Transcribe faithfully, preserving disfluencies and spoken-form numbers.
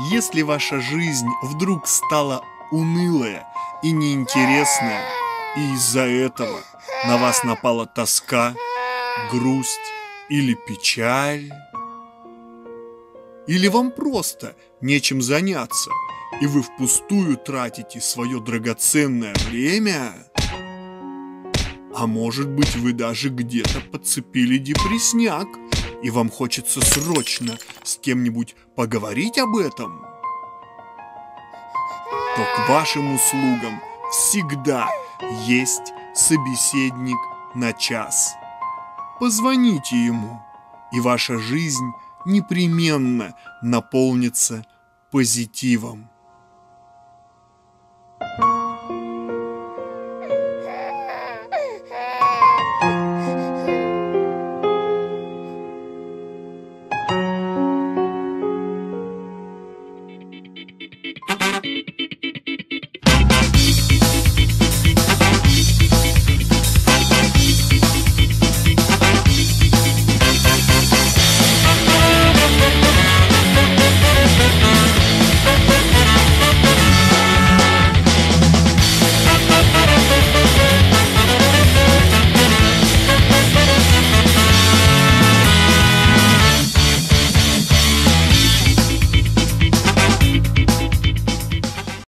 Если ваша жизнь вдруг стала унылая и неинтересная, и из-за этого на вас напала тоска, грусть или печаль, или вам просто нечем заняться, и вы впустую тратите свое драгоценное время, а может быть, вы даже где-то подцепили депрессняк, и вам хочется срочно с кем-нибудь поговорить об этом, то к вашим услугам всегда есть собеседник на час. Позвоните ему, и ваша жизнь непременно наполнится позитивом.